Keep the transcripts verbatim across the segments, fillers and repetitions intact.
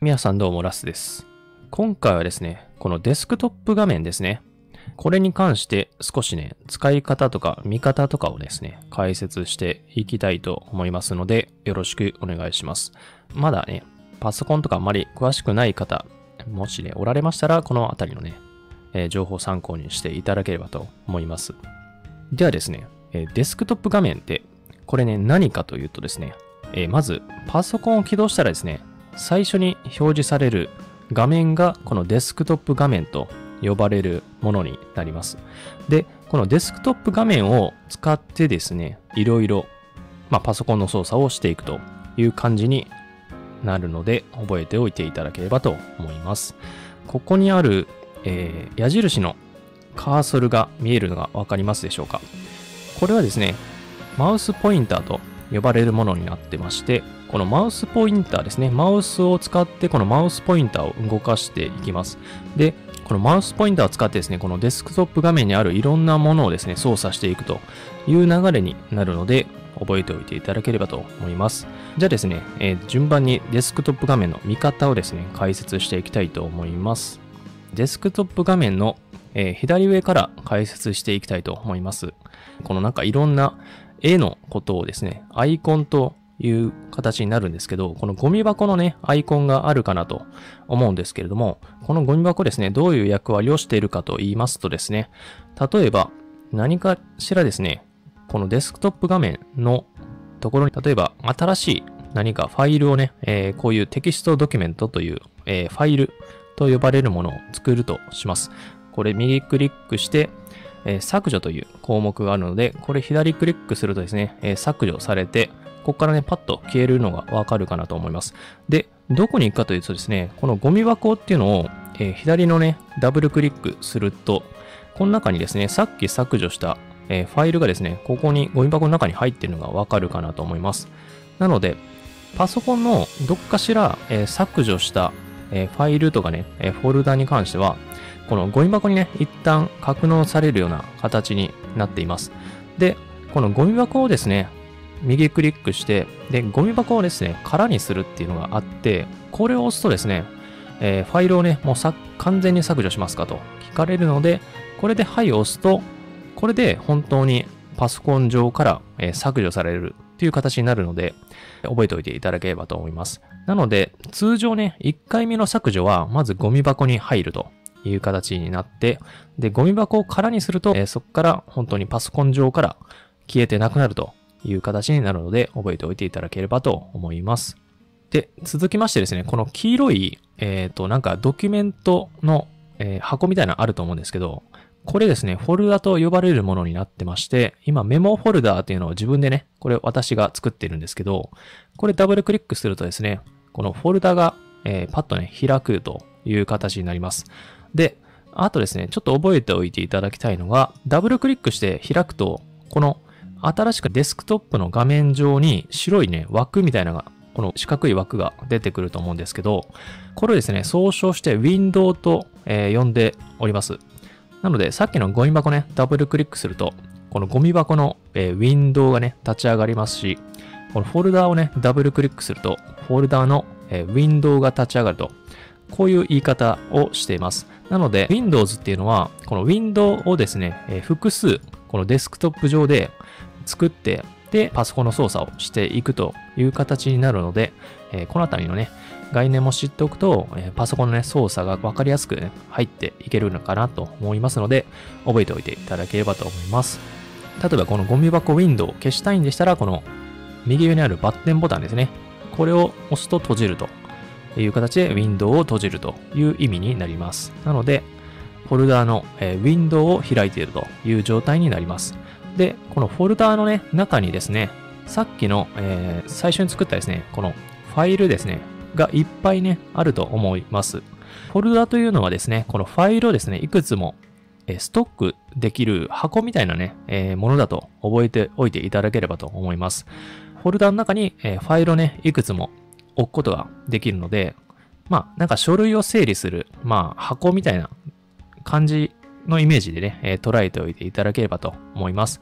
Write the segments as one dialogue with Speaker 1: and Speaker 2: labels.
Speaker 1: 皆さんどうもラスです。今回はですね、このデスクトップ画面ですね。これに関して少しね、使い方とか見方とかをですね、解説していきたいと思いますので、よろしくお願いします。まだね、パソコンとかあまり詳しくない方、もしね、おられましたら、このあたりのね、えー、情報を参考にしていただければと思います。ではですね、えー、デスクトップ画面って、これね、何かというとですね、えー、まず、パソコンを起動したらですね、最初に表示される画面がこのデスクトップ画面と呼ばれるものになります。で、このデスクトップ画面を使ってですね、いろいろ、まあ、パソコンの操作をしていくという感じになるので、覚えておいていただければと思います。ここにある、えー、矢印のカーソルが見えるのがわかりますでしょうか？これはですね、マウスポインターと呼ばれるものになってまして、このマウスポインターですね。マウスを使ってこのマウスポインターを動かしていきます。で、このマウスポインターを使ってですね、このデスクトップ画面にあるいろんなものをですね、操作していくという流れになるので、覚えておいていただければと思います。じゃあですね、えー、順番にデスクトップ画面の見方をですね、解説していきたいと思います。デスクトップ画面の、えー、左上から解説していきたいと思います。このなんかいろんな絵のことをですね、アイコンという形になるんですけど、このゴミ箱のね、アイコンがあるかなと思うんですけれども、このゴミ箱ですね、どういう役割をしているかと言いますとですね、例えば何かしらですね、このデスクトップ画面のところに、例えば新しい何かファイルをね、えー、こういうテキストドキュメントという、えー、ファイルと呼ばれるものを作るとします。これ右クリックして、えー、削除という項目があるので、これ左クリックするとですね、えー、削除されて、ここからね、パッと消えるのがわかるかなと思います。で、どこに行くかというとですね、このゴミ箱っていうのを、えー、左のね、ダブルクリックすると、この中にですね、さっき削除した、えー、ファイルがですね、ここにゴミ箱の中に入っているのがわかるかなと思います。なので、パソコンのどっかしら、えー、削除した、えー、ファイルとかね、えー、フォルダに関しては、このゴミ箱にね、一旦格納されるような形になっています。で、このゴミ箱をですね、右クリックして、で、ゴミ箱をですね、空にするっていうのがあって、これを押すとですね、えー、ファイルをね、もうさ完全に削除しますかと聞かれるので、これではいを押すと、これで本当にパソコン上から、えー、削除されるっていう形になるので、覚えておいていただければと思います。なので、通常ね、いっかいめの削除は、まずゴミ箱に入るという形になって、で、ゴミ箱を空にすると、えー、そこから本当にパソコン上から消えてなくなるという形になるので、覚えておいていただければと思います。で、続きましてですね、この黄色い、えっと、なんかドキュメントの、えー、箱みたいなのあると思うんですけど、これですね、フォルダと呼ばれるものになってまして、今メモフォルダーっていうのを自分でね、これ私が作ってるんですけど、これダブルクリックするとですね、このフォルダが、えー、パッとね、開くという形になります。で、あとですね、ちょっと覚えておいていただきたいのが、ダブルクリックして開くと、この新しくデスクトップの画面上に白いね、枠みたいなのが、この四角い枠が出てくると思うんですけど、これをですね、総称してウィンドウと、えー、呼んでおります。なので、さっきのゴミ箱ね、ダブルクリックすると、このゴミ箱の、えー、ウィンドウがね、立ち上がりますし、このフォルダをね、ダブルクリックすると、フォルダの、えー、ウィンドウが立ち上がると、こういう言い方をしています。なので、Windows っていうのは、このウィンドウをですね、えー、複数、このデスクトップ上で作って、で、パソコンの操作をしていくという形になるので、えー、このあたりのね、概念も知っておくと、えー、パソコンのね、操作がわかりやすく、ね、入っていけるのかなと思いますので、覚えておいていただければと思います。例えば、このゴミ箱ウィンドウを消したいんでしたら、この右上にあるバッテンボタンですね。これを押すと閉じるという形で、ウィンドウを閉じるという意味になります。なので、フォルダの、えー、ウィンドウを開いているという状態になります。で、このフォルダのね、中にですね、さっきの、えー、最初に作ったですね、このファイルですね、がいっぱいね、あると思います。フォルダというのはですね、このファイルをですね、いくつも、えー、ストックできる箱みたいなね、えー、ものだと覚えておいていただければと思います。フォルダの中に、えー、ファイルをね、いくつも置くことができるので、まあ、なんか書類を整理する、まあ、箱みたいな感じのイメージでね、えー、捉えておいていただければと思います。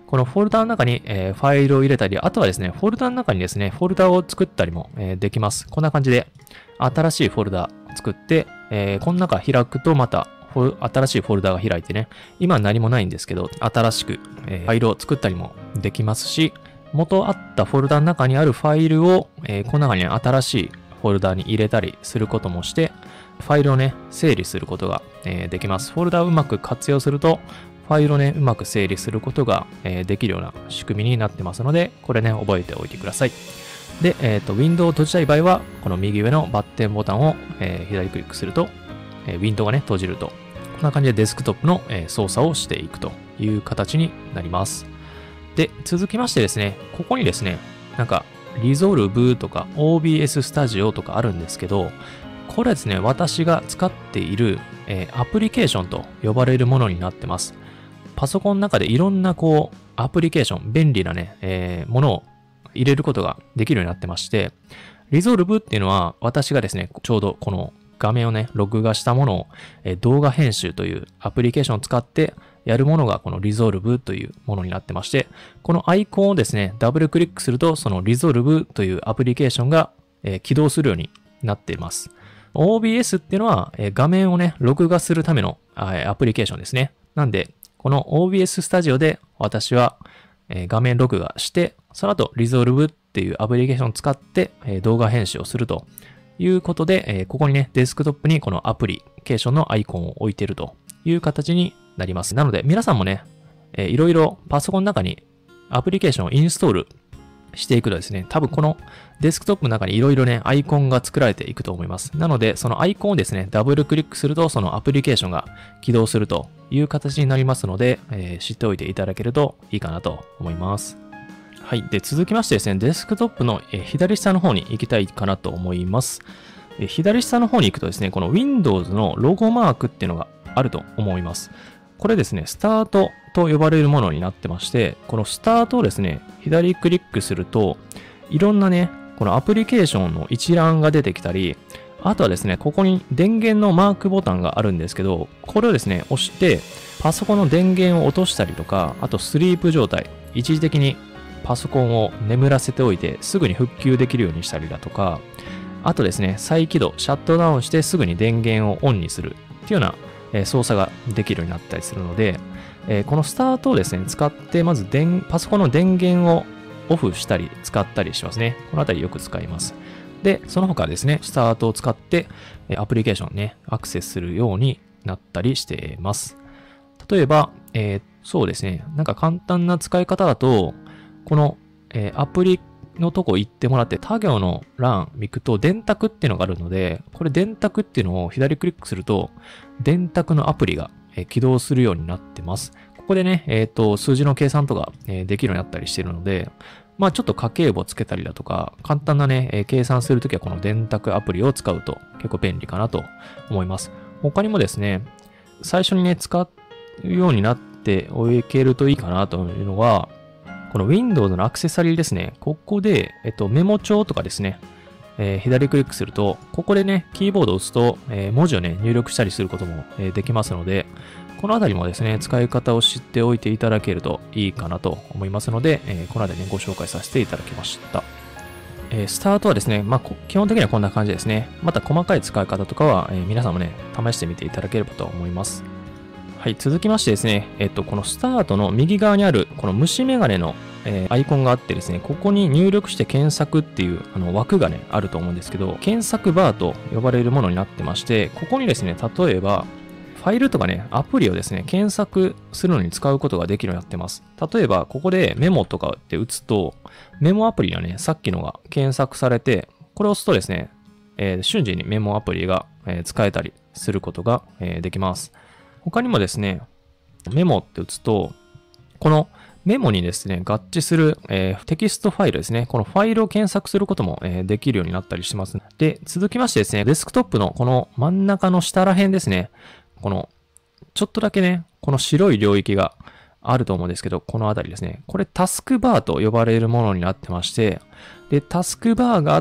Speaker 1: このフォルダの中に、えー、ファイルを入れたり、あとはですね、フォルダの中にですね、フォルダを作ったりも、えー、できます。こんな感じで、新しいフォルダ作って、えー、この中開くとまた、新しいフォルダが開いてね、今何もないんですけど、新しく、えー、ファイルを作ったりもできますし、元あったフォルダの中にあるファイルを、えー、この中に新しいフォルダに入れたりすることもして、ファイルをね、整理することが、えー、できます。フォルダをうまく活用すると、ファイルをね、うまく整理することが、えー、できるような仕組みになってますので、これね、覚えておいてください。で、えっと、ウィンドウを閉じたい場合は、この右上のバッテンボタンを、えー、左クリックすると、えー、ウィンドウがね、閉じると、こんな感じでデスクトップの、えー、操作をしていくという形になります。で、続きましてですね、ここにですね、なんか、リゾルブとか オービーエス スタジオとかあるんですけど、これはですね、私が使っている、えー、アプリケーションと呼ばれるものになってます。パソコンの中でいろんなこう、アプリケーション、便利なね、えー、ものを入れることができるようになってまして、リゾルブっていうのは私がですね、ちょうどこの画面をね、録画したものを、えー、動画編集というアプリケーションを使ってやるものがこのリゾルブというものになってまして、このアイコンをですね、ダブルクリックすると、そのリゾルブというアプリケーションが、えー、起動するようになっています。オービーエス っていうのは、えー、画面をね、録画するためのアプリケーションですね。なんで、この オービーエス スタジオで私は、えー、画面録画して、その後、リゾルブっていうアプリケーションを使って、えー、動画編集をするということで、えー、ここにね、デスクトップにこのアプリケーションのアイコンを置いているという形になります。なので、皆さんもね、えー、いろいろパソコンの中にアプリケーションをインストールしていくとですね、多分このデスクトップの中にいろいろね、アイコンが作られていくと思います。なので、そのアイコンをですね、ダブルクリックすると、そのアプリケーションが起動するという形になりますので、えー、知っておいていただけるといいかなと思います。はい。で、続きましてですね、デスクトップの左下の方に行きたいかなと思います。左下の方に行くとですね、この Windows のロゴマークっていうのがあると思います。これですね、スタートと呼ばれるものになってまして、このスタートをですね、左クリックすると、いろんなね、このアプリケーションの一覧が出てきたり、あとはですね、ここに電源のマークボタンがあるんですけど、これをですね、押して、パソコンの電源を落としたりとか、あとスリープ状態、一時的にパソコンを眠らせておいて、すぐに復旧できるようにしたりだとか、あとですね、再起動、シャットダウンしてすぐに電源をオンにするっていうような、えー、操作ができるようになったりするので、えー、このスタートをですね、使ってまず電パソコンの電源をオフしたり使ったりしますね。このあたりよく使います。で、その他ですね、スタートを使ってアプリケーションね、アクセスするようになったりしています。例えば、えー、そうですね、なんか簡単な使い方だと、この、えー、アプリのとこ行ってもらって他行の欄見くと電卓っていうのがあるので、これ電卓っていうのを左クリックすると、電卓のアプリが、えー、起動するようになってます。ここでね、えっと、数字の計算とか、えー、できるようになったりしているので、まあちょっと家計簿つけたりだとか、簡単なね、えー、計算するときはこの電卓アプリを使うと結構便利かなと思います。他にもですね、最初にね、使うようになっておけるといいかなというのは、この Windows のアクセサリーですね。ここで、えっと、メモ帳とかですね、えー、左クリックすると、ここでね、キーボードを打つと、えー、文字をね、入力したりすることも、えー、できますので、このあたりもですね、使い方を知っておいていただけるといいかなと思いますので、えー、このあたりね、ご紹介させていただきました。えー、スタートはですね、まあ、基本的にはこんな感じですね。また細かい使い方とかは、えー、皆さんもね、試してみていただければと思います。はい、続きましてですね、えっと、このスタートの右側にある、この虫眼鏡の、えー、アイコンがあってですね、ここに入力して検索っていうあの枠がね、あると思うんですけど、検索バーと呼ばれるものになってまして、ここにですね、例えば、ファイルとかね、アプリをですね、検索するのに使うことができるようになってます。例えば、ここでメモとかって打つと、メモアプリがね、さっきのが検索されて、これを押すとですね、えー、瞬時にメモアプリが、えー、使えたりすることが、えー、できます。他にもですね、メモって打つと、このメモにですね、合致する、えー、テキストファイルですね。このファイルを検索することも、えー、できるようになったりします。で、続きましてですね、デスクトップのこの真ん中の下ら辺ですね、この、ちょっとだけね、この白い領域があると思うんですけど、このあたりですね。これタスクバーと呼ばれるものになってまして、で、タスクバーがあって、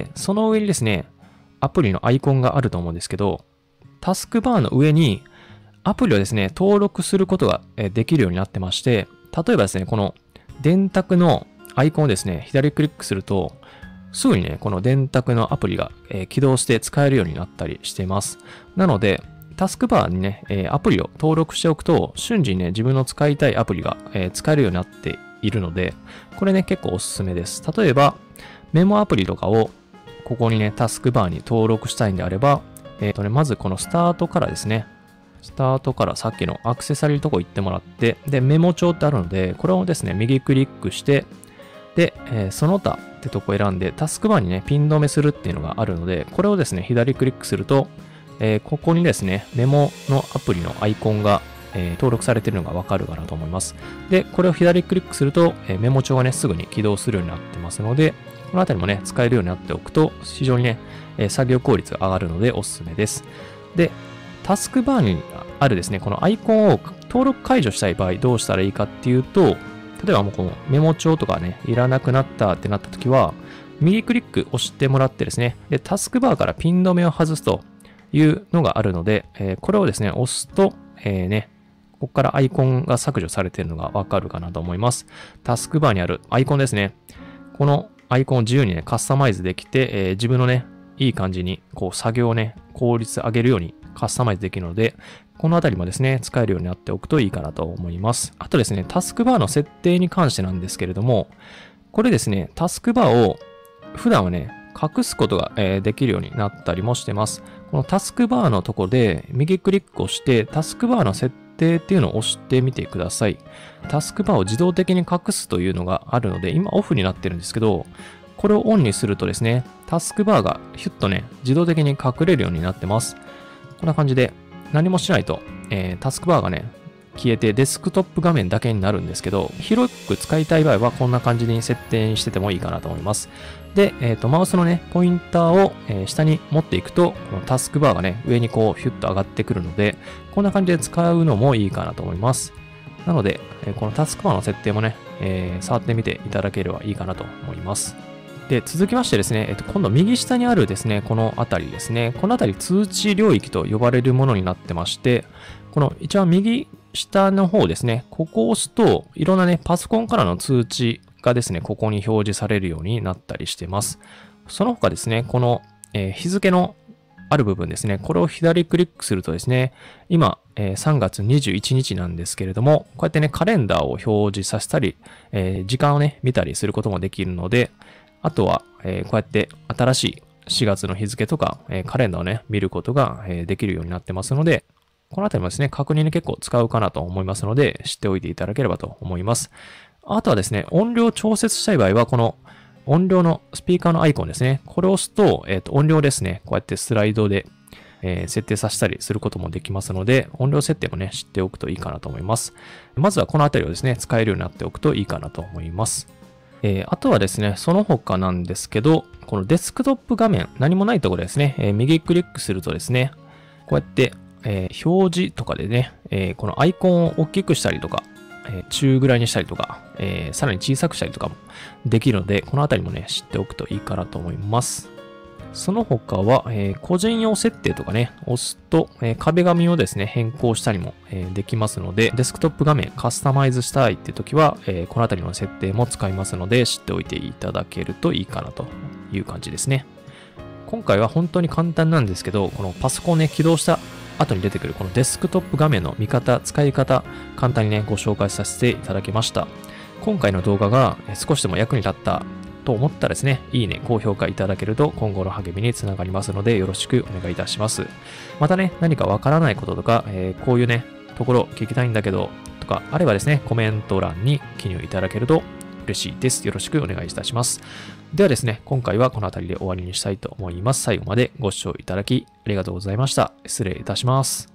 Speaker 1: その上にですね、アプリのアイコンがあると思うんですけど、タスクバーの上に、アプリをですね、登録することができるようになってまして、 例えばですね、この電卓のアイコンをですね、左クリックすると、すぐにね、この電卓のアプリが、えー、起動して使えるようになったりしています。なので、タスクバーにね、えー、アプリを登録しておくと、瞬時にね、自分の使いたいアプリが、えー、使えるようになっているので、これね、結構おすすめです。例えば、メモアプリとかを、ここにね、タスクバーに登録したいんであれば、えっとね、まずこのスタートからですね、スタートからさっきのアクセサリーのとこ行ってもらって、で、メモ帳ってあるので、これをですね、右クリックして、で、えー、その他ってとこ選んで、タスクバーにね、ピン止めするっていうのがあるので、これをですね、左クリックすると、えー、ここにですね、メモのアプリのアイコンが、えー、登録されているのがわかるかなと思います。で、これを左クリックすると、えー、メモ帳がね、すぐに起動するようになってますので、このあたりもね、使えるようになっておくと、非常にね、えー、作業効率が上がるのでおすすめです。で、タスクバーにあるですね、このアイコンを登録解除したい場合どうしたらいいかっていうと、例えばもうこのメモ帳とかね、いらなくなったってなった時は、右クリック押してもらってですね、で、タスクバーからピン止めを外すというのがあるので、えー、これをですね、押すと、えー、ね、ここからアイコンが削除されているのがわかるかなと思います。タスクバーにあるアイコンですね。このアイコンを自由にね、カスタマイズできて、えー、自分のね、いい感じに、こう、作業をね、効率上げるようにカスタマイズできるので、このあたりもですね、使えるようになっておくといいかなと思います。あとですね、タスクバーの設定に関してなんですけれども、これですね、タスクバーを普段はね、隠すことが、えー、できるようになったりもしてます。このタスクバーのところで右クリックをして、タスクバーの設定っていうのを押してみてください。タスクバーを自動的に隠すというのがあるので、今オフになってるんですけど、これをオンにするとですね、タスクバーがヒュッとね、自動的に隠れるようになってます。こんな感じで、何もしないと、えー、タスクバーがね、消えてデスクトップ画面だけになるんですけど、広く使いたい場合はこんな感じに設定にしててもいいかなと思います。で、えっと、マウスのね、ポインターを、えー、下に持っていくと、このタスクバーがね、上にこう、ヒュッと上がってくるので、こんな感じで使うのもいいかなと思います。なので、えー、このタスクバーの設定もね、えー、触ってみていただければいいかなと思います。で、続きましてですね、えっと、今度右下にあるですね、このあたりですね、このあたり通知領域と呼ばれるものになってまして、この一番右下の方ですね、ここを押すと、いろんなね、パソコンからの通知がですね、ここに表示されるようになったりしてます。その他ですね、この、えー、日付のある部分ですね、これを左クリックするとですね、今、えー、さんがつにじゅういちにちなんですけれども、こうやってね、カレンダーを表示させたり、えー、時間をね、見たりすることもできるので、あとは、えー、こうやって新しいしがつの日付とか、えー、カレンダーをね、見ることが、えー、できるようになってますので、このあたりもですね、確認に結構使うかなと思いますので、知っておいていただければと思います。あとはですね、音量調節したい場合は、この音量のスピーカーのアイコンですね、これを押すと、えっと、音量ですね、こうやってスライドで、えー、設定させたりすることもできますので、音量設定もね、知っておくといいかなと思います。まずはこのあたりをですね、使えるようになっておくといいかなと思います。えー、あとはですね、その他なんですけど、このデスクトップ画面、何もないところですね、えー、右クリックするとですね、こうやって、えー、表示とかでね、えー、このアイコンを大きくしたりとか、えー、中ぐらいにしたりとか、えー、さらに小さくしたりとかもできるので、このあたりもね、知っておくといいかなと思います。その他は、えー、個人用設定とかね、押すと、えー、壁紙をですね、変更したりも、えー、できますので、デスクトップ画面カスタマイズしたいって時は、えー、このあたりの設定も使いますので、知っておいていただけるといいかなという感じですね。今回は本当に簡単なんですけど、このパソコンをね、起動した後に出てくるこのデスクトップ画面の見方、使い方、簡単にね、ご紹介させていただきました。今回の動画が少しでも役に立ったと思ったらですね、いいね、高評価いただけると今後の励みにつながりますので、よろしくお願いいたします。またね、何かわからないこととか、えー、こういうね、ところ聞きたいんだけど、とかあればですね、コメント欄に記入いただけると嬉しいです。よろしくお願いいたします。ではですね、今回はこの辺りで終わりにしたいと思います。最後までご視聴いただきありがとうございました。失礼いたします。